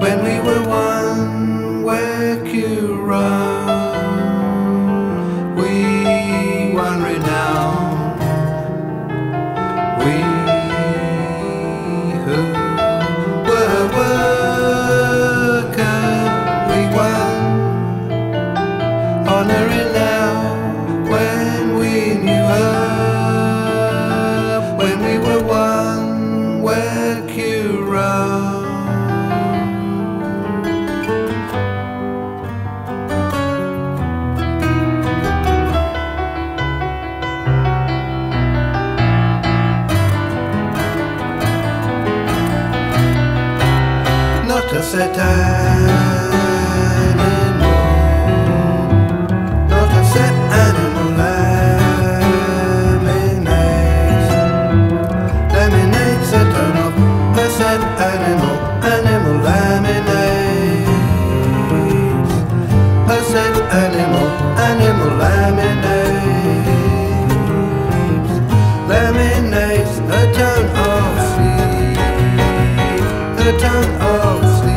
when we were one, where you run, we won renown, we who were worker, we won honor renown when we knew her, when we were one, where you run. Not a set animal, not a set animal, laminates a turn of a set animal, animal laminates, a set animal, animal laminates a turn of sleep, a turn of sleep.